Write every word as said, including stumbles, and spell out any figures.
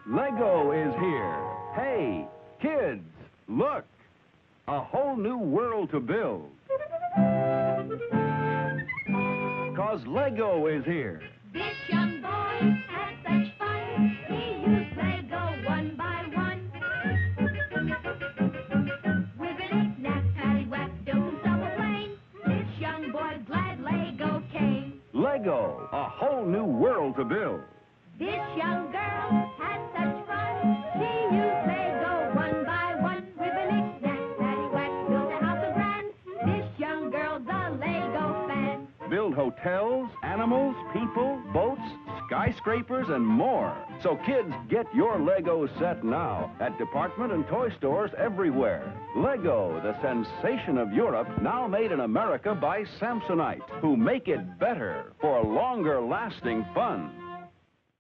Lego is here. Hey, kids, look. A whole new world to build. 'Cause Lego is here. This young boy had such fun. He used Lego one by one. With a knack, paddy, whack, built double plane. This young boy's glad Lego came. Lego, a whole new world to build. This young girl had such fun. She used Lego one by one. With a knick-knack, paddywhack, built a house of grand. This young girl's a Lego fan. Build hotels, animals, people, boats, skyscrapers, and more. So kids, get your Lego set now at department and toy stores everywhere. Lego, the sensation of Europe, now made in America by Samsonite, who make it better for longer lasting fun.